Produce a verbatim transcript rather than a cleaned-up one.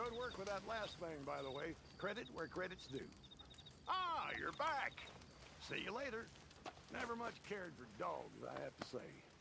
Good work with that last thing, by the way. Credit where credit's due. Ah, you're back. See you later. Never much cared for dogs, I have to say.